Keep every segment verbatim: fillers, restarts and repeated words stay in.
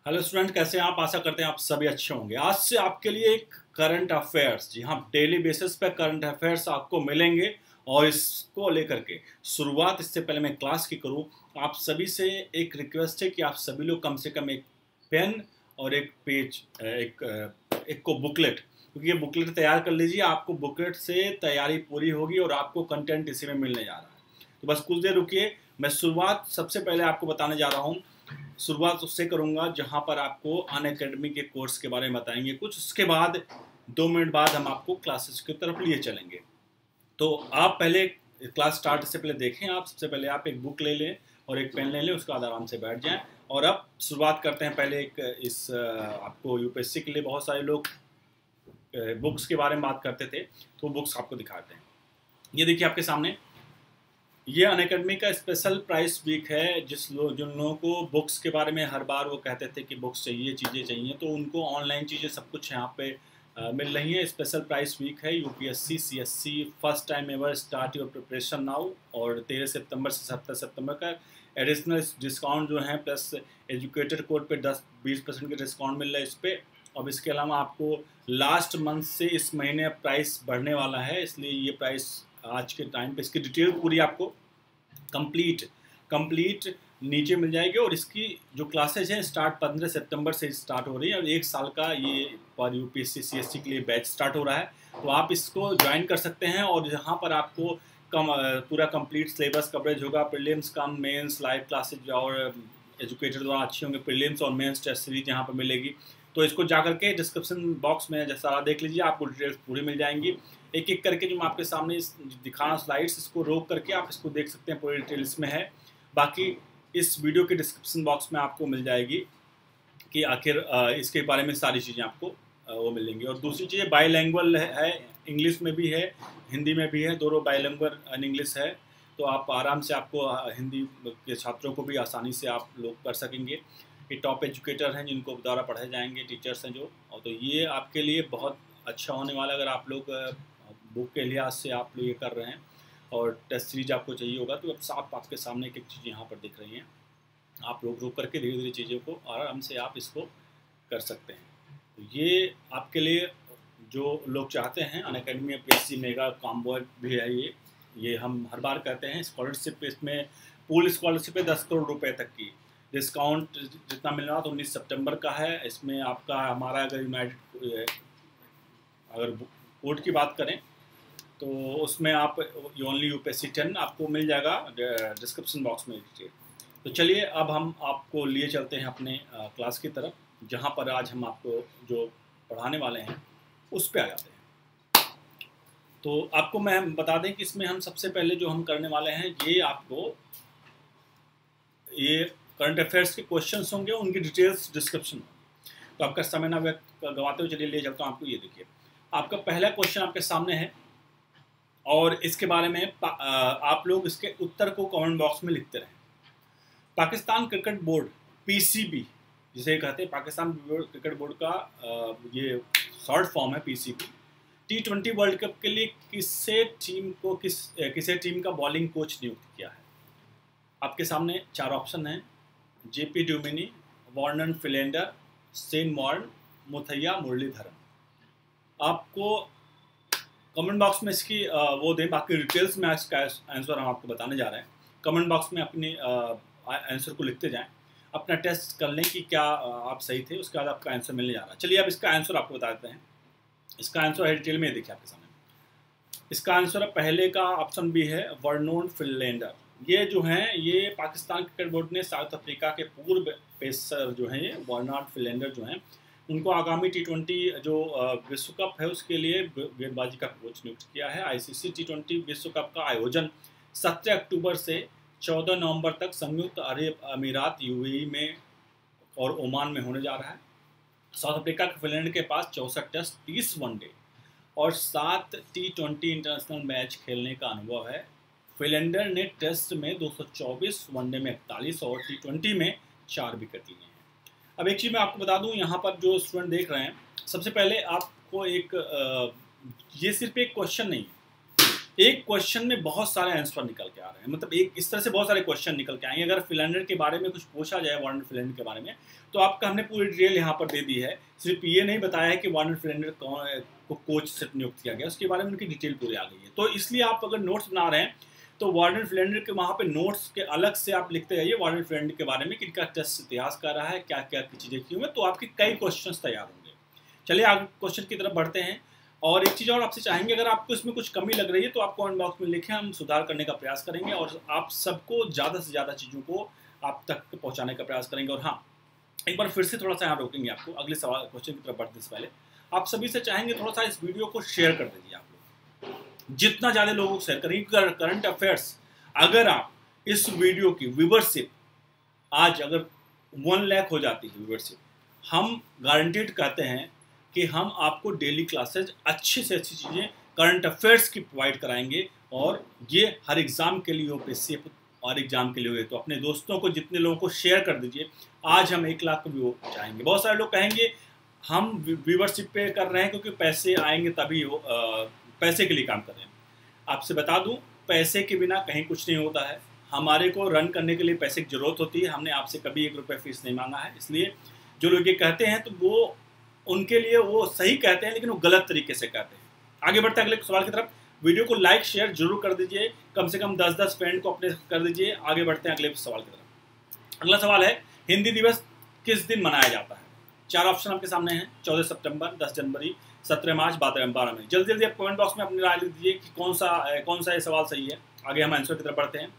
Hello student, कैसे हैं आप? आशा करते हैं आप सभी अच्छे होंगे। आज से आपके लिए एक करंट अफेयर्स, जी हाँ, डेली बेसिस पे करंट अफेयर्स आपको मिलेंगे। और इसको लेकर के शुरुआत, इससे पहले मैं क्लास की करूं, आप सभी से एक रिक्वेस्ट है कि आप सभी लोग कम से कम एक पेन और एक पेज, एक एक को बुकलेट, क्योंकि ये बुकलेट तैयार कर लीजिए। आपको बुकलेट से तैयारी पूरी होगी और आपको कंटेंट इसी में मिलने जा रहा है। तो बस कुछ देर रुकिए, मैं शुरुआत सबसे पहले आपको बताने जा रहा हूँ। शुरुआत उससे करूंगा जहां पर आपको अनअकैडमी के कोर्स के बारे में बताएंगे कुछ। उसके बाद दो मिनट बाद हम आपको क्लासेस की तरफ लिए चलेंगे। तो आप पहले क्लास स्टार्ट से पहले देखें, आप सबसे पहले आप एक बुक ले लें और एक पेन ले लें, उसके बाद आराम से बैठ जाएं। और अब शुरुआत करते हैं। पहले एक इस आपको यूपीएससी के लिए बहुत सारे लोग बुक्स के बारे में बात करते थे, तो बुक्स आपको दिखाते हैं। ये देखिए आपके सामने, ये अनअकैडमी का स्पेशल प्राइस वीक है। जिस लोग जिन लोगों को बुक्स के बारे में हर बार वो कहते थे कि बुक्स चाहिए, चीज़ें चाहिए, तो उनको ऑनलाइन चीज़ें सब कुछ यहाँ पे आ, मिल रही हैं। स्पेशल प्राइस वीक है। UPSC CSC first time ever start your preparation now. और तेरह सितंबर से सत्रह सितंबर का एडिशनल डिस्काउंट जो है, प्लस एजुकेटेड कोड पे दस बीस परसेंट का डिस्काउंट मिल रहा है इस पर। अब इसके अलावा आपको लास्ट मंथ से इस महीने प्राइस बढ़ने वाला है, इसलिए ये प्राइस आज के टाइम पे इसकी डिटेल पूरी आपको कंप्लीट कंप्लीट नीचे मिल जाएगी। और इसकी जो क्लासेज हैं स्टार्ट पंद्रह सितंबर से स्टार्ट हो रही है। और एक साल का ये पर यूपीएससी सीएससी के लिए बैच स्टार्ट हो रहा है, तो आप इसको ज्वाइन कर सकते हैं। और यहाँ पर आपको कम पूरा कंप्लीट सिलेबस कवरेज होगा। Prelims cum mains live classes और एजुकेटर द्वारा अच्छी होंगे। प्रीलिम्स और मेंस टेस्ट सीरीज यहाँ पर मिलेगी। तो इसको जा करके डिस्क्रिप्शन बॉक्स में जैसा देख लीजिए, आपको डिटेल्स पूरी मिल जाएंगी। एक एक करके जो मैं आपके सामने दिखाना स्लाइड्स, इसको रोक करके आप इसको देख सकते हैं, पूरी डिटेल इसमें है। बाकी इस वीडियो के डिस्क्रिप्शन बॉक्स में आपको मिल जाएगी कि आखिर इसके बारे में सारी चीज़ें आपको वो मिलेंगी। और दूसरी चीज़ बाईलैंग्वेज है, इंग्लिश में भी है, हिंदी में भी है, दोनों बाईलैंग्वेज एंड इंग्लिश है। तो आप आराम से, आपको हिंदी के छात्रों को भी आसानी से आप लोग कर सकेंगे। ये टॉप एजुकेटर हैं जिनको द्वारा पढ़ाए जाएंगे, टीचर्स हैं जो। और तो ये आपके लिए बहुत अच्छा होने वाला, अगर आप लोग बुक के लिहाज से आप लोग ये कर रहे हैं और टेस्ट सीरीज आपको चाहिए होगा, तो अब साफ आपके सामने एक एक चीज़ यहाँ पर दिख रही हैं। आप लोग रोक करके धीरे धीरे चीज़ों को आराम से आप इसको कर सकते हैं। तो ये आपके लिए जो लोग चाहते हैं, अनअकैडमी पीएससी मेगा कॉम्बो भी है ये ये हम हर बार कहते हैं। स्कॉलरशिप, इसमें पूल स्कॉलरशिप है दस करोड़ रुपए तक की। डिस्काउंट जितना मिल रहा तो उन्नीस सितंबर का है। इसमें आपका हमारा अगर यूनाइटेड अगर कोड की बात करें तो उसमें आप ओनली यूपीएससी टेन आपको मिल जाएगा डिस्क्रिप्शन बॉक्स में। तो चलिए अब हम आपको लिए चलते हैं अपने क्लास की तरफ, जहां पर आज हम आपको जो पढ़ाने वाले हैं उस पे आ जाते हैं। तो आपको मैं बता दें कि इसमें हम सबसे पहले जो हम करने वाले हैं, ये आपको ये करंट अफेयर्स के क्वेश्चंस होंगे, उनकी डिटेल्स डिस्क्रिप्शन में। तो आपका समय ना गवाते हुए चलिए ले चलता हूँ आपको। ये देखिए, आपका पहला क्वेश्चन आपके सामने है और इसके बारे में आप लोग इसके उत्तर को कमेंट बॉक्स में लिखते रहें। पाकिस्तान क्रिकेट बोर्ड पीसीबी जिसे कहते हैं, पाकिस्तान क्रिकेट बोर्ड का ये शॉर्ट फॉर्म है PCB, T twenty world cup के लिए किसे टीम को किस किसे टीम का बॉलिंग कोच नियुक्त किया है? आपके सामने चार ऑप्शन हैं: J P Duminy, Warner Philander, Shane Warne, Muttiah Muralitharan. आपको कमेंट बॉक्स में इसकी वो दें, बाकी डिटेल्स में इसका आंसर हम आपको बताने जा रहे हैं। कमेंट बॉक्स में अपनी आंसर को लिखते जाएं, अपना टेस्ट कर लें कि क्या आप सही थे, उसके बाद आपका आंसर मिलने जा रहा है। चलिए अब इसका आंसर आपको बताते हैं। इसका आंसर है डिटेल में, देखिए आपके सामने। इसका आंसर पहले का ऑप्शन भी है, वर्नोन फिलेंडर। ये जो हैं, ये पाकिस्तान क्रिकेट बोर्ड ने साउथ अफ्रीका के पूर्व पेसर जो हैं, ये वर्नोन फिलेंडर जो हैं, उनको आगामी टी ट्वेंटी जो विश्व कप है उसके लिए गेंदबाजी का कोच नियुक्त किया है। आईसीसी टी ट्वेंटी विश्व कप का आयोजन सत्रह अक्टूबर से चौदह नवंबर तक संयुक्त अरब अमीरात यूएई में और ओमान में होने जा रहा है। साउथ अफ्रीका के फिनलैंड के पास चौंसठ टेस्ट, तीस वनडे और सात टी ट्वेंटी इंटरनेशनल मैच खेलने का अनुभव है। फिलेंडर ने टेस्ट में दो सौ चौबीस, वनडे में इकतालीस और टी ट्वेंटी में चार विकेट लिए हैं। अब एक चीज़ मैं आपको बता दूं, यहाँ पर जो स्टूडेंट देख रहे हैं, सबसे पहले आपको एक ये सिर्फ एक क्वेश्चन नहीं है, एक क्वेश्चन में बहुत सारे आंसर निकल के आ रहे हैं, मतलब एक इस तरह से बहुत सारे क्वेश्चन निकल के आएंगे। अगर फिलिंडर के बारे में कुछ पूछा जाए, वार्नर फिलिंडर के बारे में, तो आपका हमने पूरी डिटेल यहाँ पर दे दी है। सिर्फ ये नहीं बताया है कि वार्नर फिलिंडर कौन को कोच से नियुक्त किया गया, उसके बारे में उनकी डिटेल पूरी आ गई है। तो इसलिए आप अगर नोट्स बना रहे हैं तो वार्नर फिलिंडर के वहाँ पे नोट्स के अलग से आप लिखते जाइए वार्नर फिलिंडर के बारे में कि इनका टेस्ट इतिहास कर रहा है, क्या क्या चीज़ें की हुई, तो आपके कई क्वेश्चन तैयार होंगे। चलिए आगे क्वेश्चन की तरफ बढ़ते हैं। और एक चीज़ और आपसे चाहेंगे, अगर आपको इसमें कुछ कमी लग रही है तो आप कमेंट बॉक्स में लिखें, हम सुधार करने का प्रयास करेंगे और आप सबको ज़्यादा से ज़्यादा चीज़ों को आप तक पहुँचाने का प्रयास करेंगे। और हाँ, एक बार फिर से थोड़ा सा यहाँ रोकेंगे आपको, अगले सवाल क्वेश्चन की तरफ बढ़ने से पहले आप सभी से चाहेंगे थोड़ा सा इस वीडियो को शेयर कर दीजिए। आप लोग जितना ज़्यादा लोगों को शेयर करेंगे, करंट अफेयर्स, अगर आप इस वीडियो की व्यूवरशिप आज अगर वन लाख हो जाती है व्यूवरशिप, हम गारंटीड कहते हैं कि हम आपको डेली क्लासेज अच्छी से अच्छी चीज़ें करंट अफेयर्स की प्रोवाइड कराएंगे। और ये हर एग्ज़ाम के लिए, यूपीएससी और एग्ज़ाम के लिए हुए, तो अपने दोस्तों को, जितने लोगों को शेयर कर दीजिए। आज हम एक लाख व्यू चाहेंगे। बहुत सारे लोग कहेंगे हम व्यूवरशिप पे कर रहे हैं क्योंकि पैसे आएंगे तभी हो, आ, पैसे के लिए काम कर रहे हैं। आपसे बता दूं, पैसे के बिना कहीं कुछ नहीं होता है। हमारे को रन करने के लिए पैसे की ज़रूरत होती है। हमने आपसे कभी एक रुपये फीस नहीं मांगा है। इसलिए जो लोग ये कहते हैं तो वो उनके लिए वो सही कहते हैं, लेकिन वो गलत तरीके से कहते हैं। आगे बढ़ते हैं अगले सवाल की तरफ। वीडियो को लाइक शेयर जरूर कर दीजिए, कम से कम दस दस फ्रेंड को अपने कर दीजिए। आगे बढ़ते हैं अगले सवाल की तरफ। अगला सवाल है, हिंदी दिवस किस दिन मनाया जाता है? चार ऑप्शन आपके सामने हैं, चौदह सितंबर, दस जनवरी, सत्रह मार्च, बारह मई। जल्दी जल्दी आप कमेंट बॉक्स में अपनी राय लिख दीजिए कि कौन सा कौन सा ये सवाल सही है। आगे हम आंसर की तरफ बढ़ते हैं।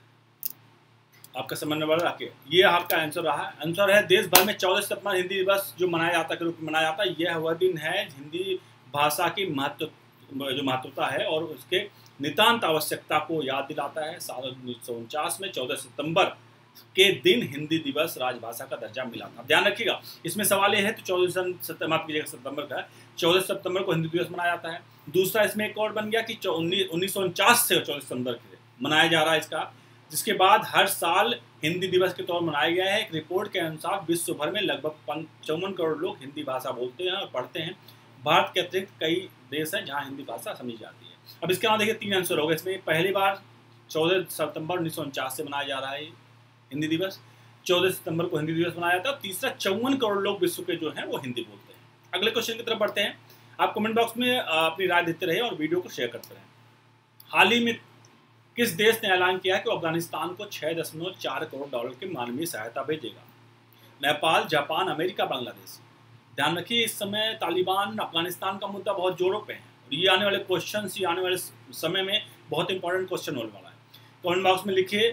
आपका समझने वाला रखिए, ये आपका आंसर रहा है। आंसर है, देश भर में चौदह सितंबर हिंदी दिवस जो मनाया जाता है के रूप में मनाया जाता है। यह वह दिन है हिंदी भाषा की महत्व जो महत्वता है और उसके नितांत आवश्यकता को याद दिलाता है। साल उन्नीस सौ उनचास में चौदह सितंबर के दिन हिंदी दिवस राजभाषा का दर्जा मिला था। ध्यान रखिएगा, इसमें सवाल ये है तो चौदह सितंबर सितंबर का चौदह सितंबर को हिंदी दिवस मनाया जाता है। दूसरा इसमें एक और बन गया कि उन्नीस सौ उनचास से चौदह सितंबर के मनाया जा रहा है इसका, जिसके बाद हर साल हिंदी दिवस के तौर पर मनाया गया है। एक रिपोर्ट के अनुसार विश्व भर में लगभग चौवन करोड़ लोग हिंदी भाषा बोलते हैं और पढ़ते हैं। भारत के अतिरिक्त कई देश हैं जहां हिंदी भाषा समझी जाती है। अब इसके बाद देखिए तीन आंसर हो गए इसमें। पहली बार चौदह सितंबर उन्नीस सौ उनचास से मनाया जा रहा है हिंदी दिवस, चौदह सितंबर को हिंदी दिवस मनाया जाता है। तीसरा, चौवन करोड़ लोग विश्व के जो हैं वो हिंदी बोलते हैं। अगले क्वेश्चन की तरफ बढ़ते हैं। आप कमेंट बॉक्स में अपनी राय देते रहे और वीडियो को शेयर करते रहें। हाल ही में किस देश ने ऐलान किया है कि अफगानिस्तान को छह दशमलव चार करोड़ डॉलर की मानवीय सहायता भेजेगा? Nepal, Japan, America, Bangladesh. ध्यान रखिए, इस समय तालिबान, अफगानिस्तान का मुद्दा बहुत जोरों पे है। ये आने वाले क्वेश्चन, ये आने वाले समय में बहुत इंपॉर्टेंट क्वेश्चन होने वाला है। कमेंट बॉक्स में लिखिए,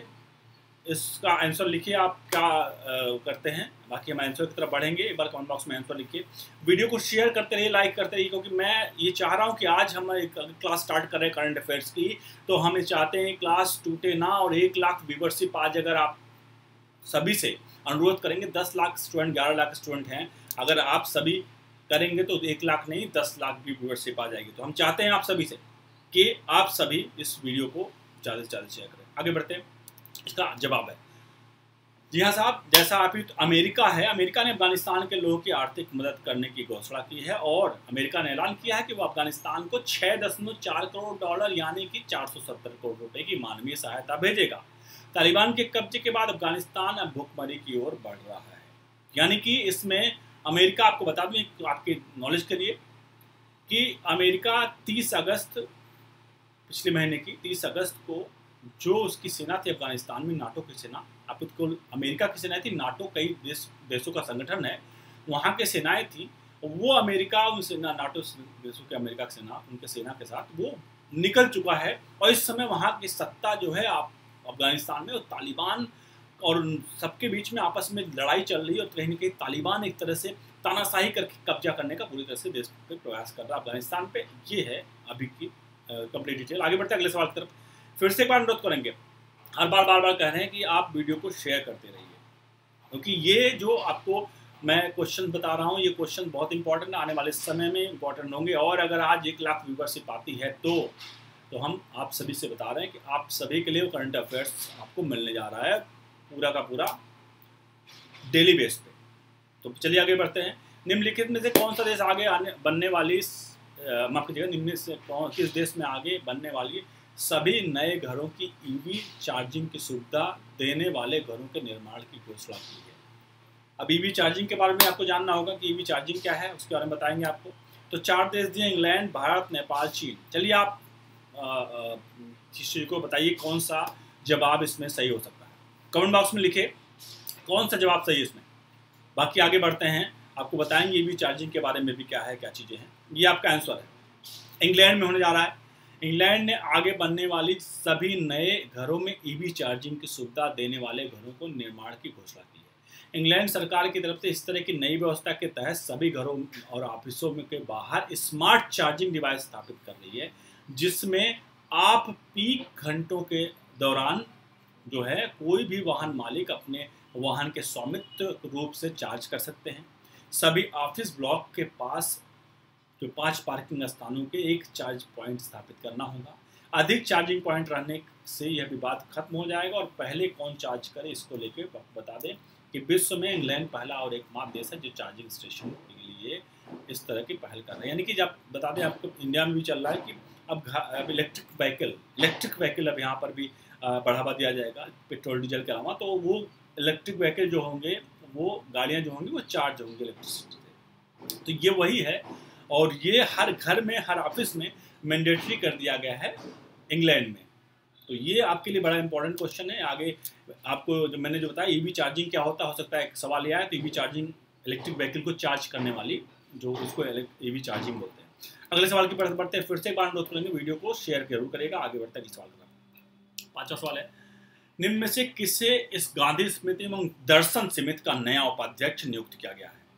इसका आंसर लिखिए, आप क्या आ, करते हैं। बाकी हम आंसर की तरफ बढ़ेंगे। एक बार कमेंट बॉक्स में आंसर लिखिए, वीडियो को शेयर करते रहिए, लाइक करते रहिए, क्योंकि मैं ये चाह रहा हूँ कि आज हम एक क्लास स्टार्ट कर रहे हैं करंट अफेयर्स की, तो हम ये चाहते हैं क्लास टूटे ना। और एक लाख व्यूवरशिप आज अगर आप सभी से अनुरोध करेंगे, दस लाख स्टूडेंट, ग्यारह लाख स्टूडेंट हैं, अगर आप सभी करेंगे तो एक लाख नहीं दस लाख भी व्यूवरशिप आ जाएगी। तो हम चाहते हैं आप सभी से कि आप सभी इस वीडियो को ज़्यादा से ज़्यादा शेयर करें। आगे बढ़ते हैं। इसका जवाब है जी हाँ साहब, जैसा आप ही तो अमेरिका है, अमेरिका ने अफगानिस्तान के लोगों की आर्थिक मदद करने की घोषणा की है और अमेरिका ने ऐलान किया है कि वो अफगानिस्तान को छह दशमलव चार करोड़ डॉलर यानी कि चार सौ सत्तर करोड़ रुपए की मानवीय सहायता भेजेगा। तालिबान के कब्जे के बाद अफगानिस्तान अब भुखमरी की ओर बढ़ रहा है। यानी कि इसमें अमेरिका, आपको बता दूं आपके नॉलेज के लिए, कि अमेरिका तीस अगस्त पिछले महीने की तीस अगस्त को जो उसकी सेना थी अफगानिस्तान में, नाटो की सेना, आप इसको अमेरिका की सेना थी, नाटो कई देश देशों का संगठन है, वहाँ के सेनाएं थी, वो अमेरिका उन सेना नाटो देशों के अमेरिका की सेना, उनके सेना के साथ वो निकल चुका है। और इस समय वहाँ की सत्ता जो है आप अफगानिस्तान में, और तालिबान और सबके बीच में आपस में लड़ाई चल रही है और कहीं ना कहीं तालिबान एक तरह से तानाशाही करके कब्जा करने का पूरी तरह से देश पे प्रयास कर रहा है अफगानिस्तान पे। ये है अभी की कंप्लीट डिटेल। आगे बढ़ते हैं अगले सवाल की तरफ। फिर से एक बार अनुरोध करेंगे, हर बार बार बार कह रहे हैं कि आप वीडियो को शेयर करते रहिए, क्योंकि ये जो आपको मैं क्वेश्चन बता रहा हूँ, ये क्वेश्चन बहुत इंपॉर्टेंट आने वाले समय में इंपॉर्टेंट होंगे। और अगर आज एक लाख व्यूवरशिप आती है तो तो हम आप सभी से बता रहे हैं कि आप सभी के लिए करंट अफेयर्स आपको मिलने जा रहा है पूरा का पूरा डेली बेस पे। तो चलिए आगे बढ़ते हैं। निम्नलिखित में से कौन सा देश आगे आने बनने वाली, माफ कीजिएगा, निम्न से कौन किस देश में आगे बनने वाली सभी नए घरों की ईवी चार्जिंग की सुविधा देने वाले घरों के निर्माण की घोषणा की है। अब ईवी चार्जिंग के बारे में आपको जानना होगा कि ईवी चार्जिंग क्या है, उसके बारे में बताएंगे आपको। तो चार देश दिए, इंग्लैंड, भारत, नेपाल, चीन। चलिए आप किसी को बताइए कौन सा जवाब इसमें सही हो सकता है। कमेंट बॉक्स में लिखे कौन सा जवाब सही है इसमें। बाकी आगे बढ़ते हैं, आपको बताएंगे ईवी चार्जिंग के बारे में भी क्या है, क्या चीज़ें हैं। ये आपका आंसर है, इंग्लैंड में होने जा रहा है। इंग्लैंड ने आगे बनने वाली सभी नए घरों में ईवी चार्जिंग की सुविधा देने वाले घरों को निर्माण की घोषणा की है। इंग्लैंड सरकार की तरफ से इस तरह की नई व्यवस्था के तहत सभी घरों और ऑफिसों में के बाहर स्मार्ट चार्जिंग डिवाइस स्थापित कर रही है, जिसमें आप पीक घंटों के दौरान जो है कोई भी वाहन मालिक अपने वाहन के स्वामित्व रूप से चार्ज कर सकते हैं। सभी ऑफिस ब्लॉक के पास जो पांच पार्किंग स्थानों के एक चार्ज पॉइंट स्थापित करना होगा। अधिक चार्जिंग पॉइंट रहने से यह विवाद खत्म हो जाएगा। और पहले कौन चार्ज करे इसको लेकर बता दें कि विश्व में इंग्लैंड पहला और एकमात्र देश है जो चार्जिंग स्टेशन के लिए इस तरह की पहल कर रहा है। यानी कि जब बता दें आपको, इंडिया में भी चल रहा है कि अब अब इलेक्ट्रिक व्हीकल इलेक्ट्रिक व्हीकल अब यहाँ पर भी बढ़ावा दिया जाएगा पेट्रोल डीजल के अलावा। तो वो इलेक्ट्रिक व्हीकल जो होंगे, वो गाड़ियाँ जो होंगी वो चार्ज होंगी इलेक्ट्रिसिटी से। तो ये वही है, और ये हर घर में, हर ऑफिस में मैंडेटरी कर दिया गया है इंग्लैंड में। तो ये आपके लिए बड़ा इंपॉर्टेंट क्वेश्चन है। आगे आपको जो मैंने जो बताया ईवी चार्जिंग क्या होता हो सकता है, एक सवाल यह है। तो ईवी चार्जिंग इलेक्ट्रिक व्हीकल को चार्ज करने वाली, जो उसको ईवी चार्जिंग बोलते हैं। अगले सवाल की तरफ बढ़ते हैं। फिर से एक बार अनुरोध करेंगे, वीडियो को शेयर जरूर करेगा। आगे बढ़ते हैं सवाल का। पांचवा सवाल है, निम्न में से किसे इस गांधी स्मृति एवं दर्शन समिति का नया उपाध्यक्ष नियुक्त किया गया है?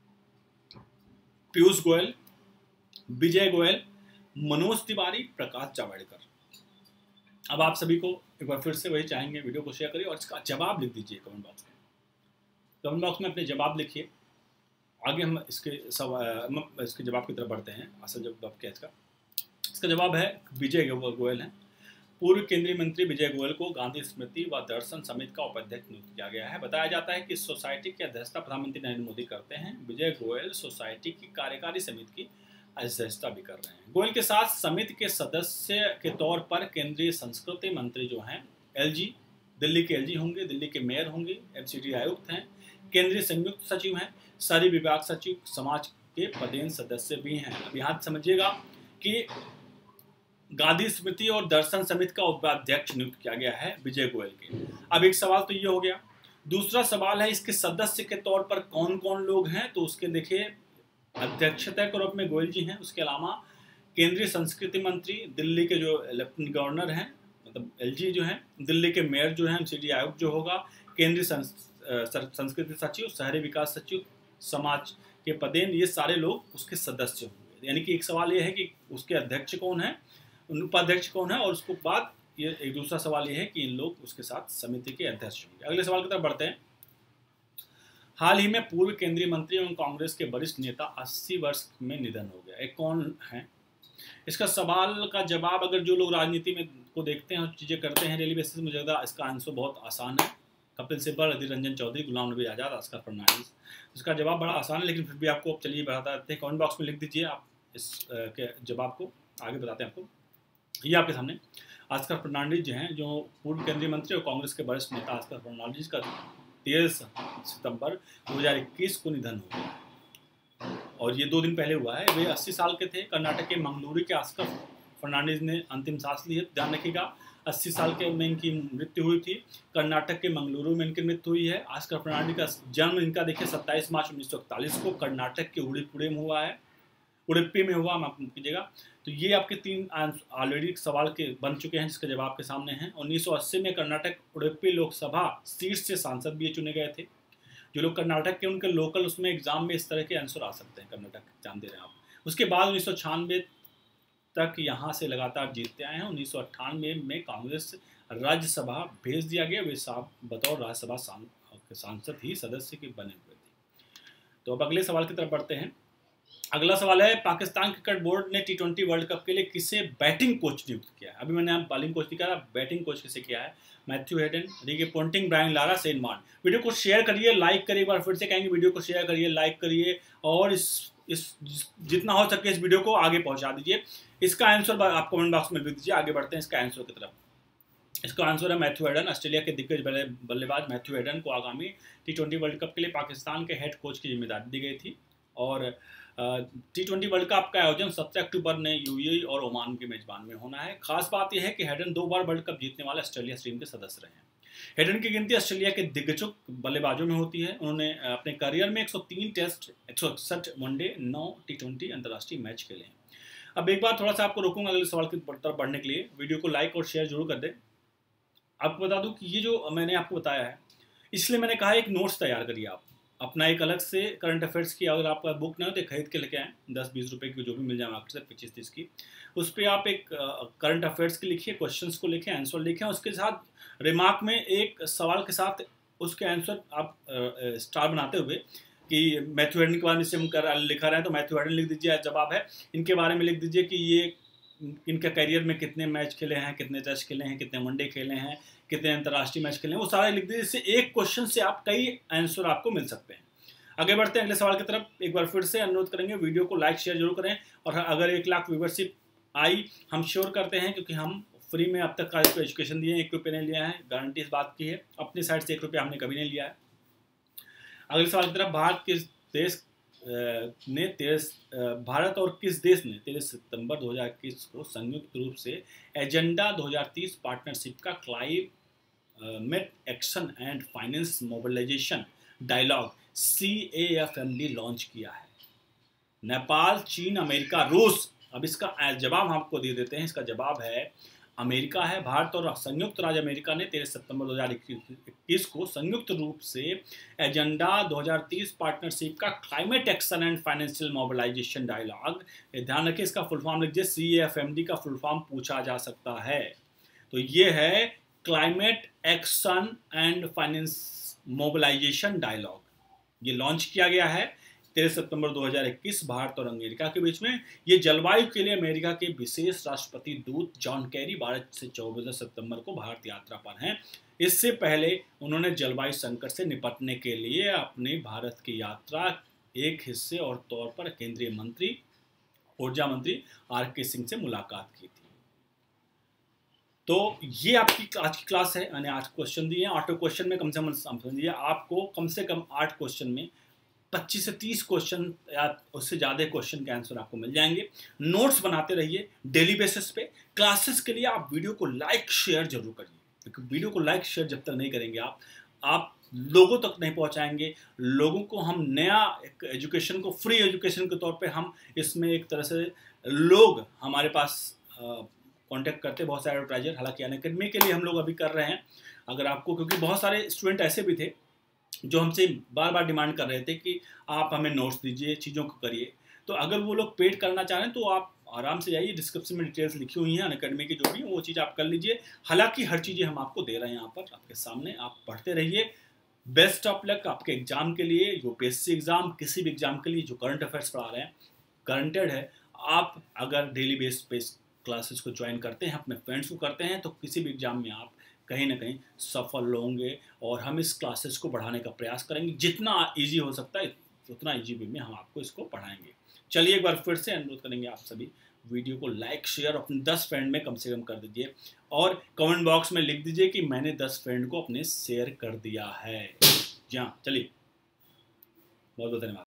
पीयूष गोयल, विजय गोयल, मनोज तिवारी, प्रकाश जावड़ेकर। अब आप सभी को एक बार फिर से वही चाहेंगे, वीडियो को शेयर करिए और इसका जवाब लिख दीजिए कमेंट बॉक्स में। कमेंट बॉक्स में अपने जवाब लिखिए। आगे हम इसके सवाल इसके जवाब की तरफ बढ़ते हैं। असल जवाब क्या है इसका? इसका जवाब है विजय गोयल है। पूर्व केंद्रीय मंत्री विजय गोयल को गांधी स्मृति व दर्शन समिति का उपाध्यक्ष नियुक्त किया गया है। बताया जाता है कि इस सोसाइटी की अध्यक्षता प्रधानमंत्री नरेंद्र मोदी करते हैं। विजय गोयल सोसाइटी की कार्यकारी समिति की अध्यक्षता भी कर रहे हैं। गोयल के साथ समिति के सदस्य के तौर पर केंद्रीय संस्कृति मंत्री जो हैं, एलजी दिल्ली के एलजी होंगे, दिल्ली के मेयर होंगे, एमसीडी आयुक्त हैं, केंद्रीय संयुक्त सचिव हैं, शहरी विभाग सचिव, समाज के पदेन सदस्य भी हैं। अब यहाँ समझिएगा कि गांधी स्मृति और दर्शन समिति का उपाध्यक्ष नियुक्त किया गया है विजय गोयल के। अब एक सवाल तो ये हो गया। दूसरा सवाल है, इसके सदस्य के तौर पर कौन कौन लोग हैं? तो उसके देखिए, अध्यक्षता के रूप में गोयल जी हैं। उसके अलावा केंद्रीय संस्कृति मंत्री, दिल्ली के जो लेफ्टिनेंट गवर्नर हैं, मतलब एलजी जो हैं, दिल्ली के मेयर जो हैं, एमसीडी आयुक्त जो होगा, केंद्रीय संस्कृति सचिव, शहरी विकास सचिव, समाज के पदेन, ये सारे लोग उसके सदस्य होंगे। यानी कि एक सवाल ये है कि उसके अध्यक्ष कौन है, उपाध्यक्ष कौन है, और उसके बाद ये एक दूसरा सवाल ये है कि इन लोग उसके साथ समिति के अध्यक्ष होंगे। अगले सवाल की तरफ बढ़ते हैं। हाल ही में पूर्व केंद्रीय मंत्री एवं कांग्रेस के वरिष्ठ नेता अस्सी वर्ष में निधन हो गया। एक कौन है? इसका सवाल का जवाब, अगर जो लोग राजनीति में को देखते हैं और चीज़ें करते हैं डेली बेसिस में, मुझे लगता है इसका आंसर बहुत आसान है। कपिल सिब्बल, अधीर रंजन चौधरी, गुलाम नबी आज़ाद, ऑस्कर फर्नांडिस। इसका जवाब बड़ा आसान है, लेकिन फिर भी आपको चलिए बताते हैं। कमेंट बॉक्स में लिख दीजिए आप इस के जवाब को, आगे बताते हैं आपको। ये आपके सामने ऑस्कर फर्नांडिस जो हैं, जो पूर्व केंद्रीय मंत्री और कांग्रेस के वरिष्ठ नेता ऑस्कर फर्नांडिस का तेईस सितंबर दो हज़ार इक्कीस को निधन हो गया और ये दो दिन पहले हुआ है। वे अस्सी साल के थे। कर्नाटक के मंगलूरू के ऑस्कर फर्नांडिस ने अंतिम सांस ली है। ध्यान रखिएगा, अस्सी साल के में इनकी मृत्यु हुई थी। कर्नाटक के मंगलूरू में इनकी मृत्यु हुई है। ऑस्कर फर्नांडिस का जन्म इनका देखिए सत्ताईस मार्च उन्नीस सौ इकतालीस को कर्नाटक के उड़ीपुरे में हुआ है, उड़ुपी में हुआ, माफ कीजिएगा। तो ये आपके तीन ऑलरेडी सवाल के बन चुके हैं जिसके जवाब के सामने हैं। उन्नीस सौ अस्सी में कर्नाटक उड़ुपी लोकसभा सीट से सांसद भी चुने गए थे। जो लोग कर्नाटक के, उनके लोकल उसमें एग्जाम में इस तरह के आंसर आ सकते हैं, कर्नाटक एग्जाम दे रहे हैं आप। उसके बाद उन्नीस सौ छियानवे तक यहाँ से लगातार जीतते आए हैं। उन्नीस सौ अट्ठानवे में कांग्रेस राज्यसभा भेज दिया गया। वे साहब बतौर राज्यसभा सांसद ही सदस्य के बने हुए थे। तो अब अगले सवाल की तरफ बढ़ते हैं। अगला सवाल है, पाकिस्तान क्रिकेट बोर्ड ने टी ट्वेंटी वर्ल्ड कप के लिए किसे बैटिंग कोच नियुक्त किया है? अभी मैंने आप बॉलिंग कोच दिखा, बैटिंग कोच किसे किया है? Matthew Hayden, Ricky Ponting, Brian Lara, Shane Warne. Video को शेयर करिए, लाइक करिए। एक बार फिर से कहेंगे, वीडियो को शेयर करिए, लाइक करिए और इस इस जितना हो सके इस वीडियो को आगे पहुंचा दीजिए। इसका आंसर आप कमेंट बॉक्स में लिख दीजिए। आगे बढ़ते हैं इसका आंसर की तरफ। इसका आंसर है मैथ्यू हेडन। ऑस्ट्रेलिया के दिग्गज बल्लेबाज मैथ्यू हेडन को आगामी टी ट्वेंटी वर्ल्ड कप के लिए पाकिस्तान के हेड कोच की जिम्मेदारी दी गई थी और टी ट्वेंटी वर्ल्ड कप का आयोजन सत्रह अक्टूबर ने यूएई और ओमान की मेजबान में होना है। खास बात यह है कि हेडन दो बार वर्ल्ड कप जीतने वाले ऑस्ट्रेलिया टीम के सदस्य रहे हैं। हेडन की गिनती ऑस्ट्रेलिया के दिग्गज बल्लेबाजों में होती है। उन्होंने अपने करियर में एक सौ तीन टेस्ट, एक सौ इकसठ वनडे, नौ टी ट्वेंटी अंतर्राष्ट्रीय मैच खेले हैं। अब एक बार थोड़ा सा आपको रोकूंगा अगले सवाल की तरफ बढ़ने के लिए। वीडियो को लाइक और शेयर जरूर कर दें। आपको बता दूं कि ये जो मैंने आपको बताया है, इसलिए मैंने कहा एक नोट्स तैयार करिए आप अपना, एक अलग से करंट अफेयर्स की। अगर आपका बुक ना हो तो खरीद के लेके आएँ, दस बीस रुपए की जो भी मिल जाए मार्केट से, पच्चीस तीस की। उस पर आप एक करंट अफेयर्स की लिखिए, क्वेश्चंस को लिखें, आंसर लिखें, उसके साथ रिमार्क में एक सवाल के साथ उसके आंसर आप स्टार बनाते हुए कि मैथ्यू हेडन के बारे में से हम कर लिखा रहे हैं तो मैथ्यू हेडन लिख दीजिए, जवाब है। इनके बारे में लिख दीजिए कि ये इनके करियर में कितने मैच खेले हैं, कितने टेस्ट खेले हैं, कितने वनडे खेले हैं, कितने अंतर्राष्ट्रीय मैच खेले हैं, वो सारा लिख दीजिए। इससे एक क्वेश्चन से आप कई आंसर आपको मिल सकते हैं। आगे बढ़ते हैं अगले सवाल की तरफ। एक बार फिर से अनुरोध करेंगे वीडियो को लाइक शेयर जरूर करें और अगर एक लाख व्यूवरशिप आई, हम श्योर करते हैं क्योंकि हम फ्री में अब तक का इसको एजुकेशन दिए हैं, एक रुपये नहीं लिया है, गारंटी इस बात की है, अपनी साइड से एक रुपया हमने कभी नहीं लिया है। अगले सवाल की तरफ। भारत किस देश ने तेरह भारत और किस देश ने तेरह सितंबर दो हज़ार इक्कीस को संयुक्त रूप से एजेंडा दो हज़ार तीस पार्टनरशिप का climate action and finance mobilisation dialogue C A F M D launch किया है? नेपाल, चीन, अमेरिका, रूस। अब इसका जवाब हम आपको दे देते हैं। इसका जवाब है अमेरिका है। भारत और संयुक्त राज्य अमेरिका ने तेरह सितंबर दो हज़ार इक्कीस को संयुक्त रूप से एजेंडा दो हज़ार तीस पार्टनरशिप का climate action and financial mobilisation dialogue, ध्यान रखिए इसका फुल फॉर्म लिखिए, C A F M D का फुल फॉर्म पूछा जा सकता है। तो ये है climate action and finance mobilisation dialogue. ये लॉन्च किया गया है तेरह सितंबर दो हज़ार इक्कीस भारत और अमेरिका के बीच में। ये जलवायु के लिए अमेरिका के विशेष राष्ट्रपति दूत जॉन कैरी बारह से चौदह सितंबर को भारत यात्रा पर हैं। इससे पहले उन्होंने जलवायु संकट से निपटने के लिए अपने भारत की यात्रा एक हिस्से और तौर पर केंद्रीय मंत्री ऊर्जा मंत्री आर के सिंह से मुलाकात की थी। तो ये आपकी आज की क्लास है। मैंने आठ क्वेश्चन दिए हैं। आठों क्वेश्चन में कम से कम समझिए आपको कम से कम आठ क्वेश्चन में पच्चीस से तीस क्वेश्चन या उससे ज़्यादा क्वेश्चन के आंसर आपको मिल जाएंगे। नोट्स बनाते रहिए डेली बेसिस पे। क्लासेस के लिए आप वीडियो को लाइक शेयर जरूर करिए, क्योंकि वीडियो को लाइक शेयर जब तक नहीं करेंगे आप आप लोगों तक नहीं पहुंचाएंगे। लोगों को हम नया एक एजुकेशन को फ्री एजुकेशन के तौर पे हम इसमें एक तरह से लोग हमारे पास कांटेक्ट करते बहुत सारे एडवर्टाइजर। हालांकि अनअकैडमी के लिए हम लोग अभी कर रहे हैं। अगर आपको, क्योंकि बहुत सारे स्टूडेंट ऐसे भी थे जो हमसे बार बार डिमांड कर रहे थे कि आप हमें नोट्स दीजिए, चीज़ों को करिए। तो अगर वो लोग पेड करना चाह रहे हैं तो आप आराम से जाइए, डिस्क्रिप्शन में डिटेल्स लिखी हुई हैं अनअकैडमी की, जो भी वो चीज़ आप कर लीजिए। हालांकि हर चीज़ें हम आपको दे रहे हैं यहाँ पर आपके सामने, आप पढ़ते रहिए। बेस्ट ऑफ लक आपके एग्जाम के लिए, यूपीएससी एग्जाम, किसी भी एग्जाम के लिए जो करंट अफेयर्स पढ़ा रहे हैं, करंटेड है। आप अगर डेली बेस पे क्लासेस को ज्वाइन करते हैं, अपने फ्रेंड्स को करते हैं, तो किसी भी एग्जाम में आप कहीं ना कहीं सफल होंगे। और हम इस क्लासेस को बढ़ाने का प्रयास करेंगे, जितना इजी हो सकता है उतना इजी वे में हम आपको इसको पढ़ाएंगे। चलिए एक बार फिर से अनुरोध करेंगे आप सभी, वीडियो को लाइक शेयर अपने दस फ्रेंड में कम से कम कर दीजिए और कमेंट बॉक्स में लिख दीजिए कि मैंने दस फ्रेंड को अपने शेयर कर दिया है। जी हाँ, चलिए, बहुत बहुत धन्यवाद।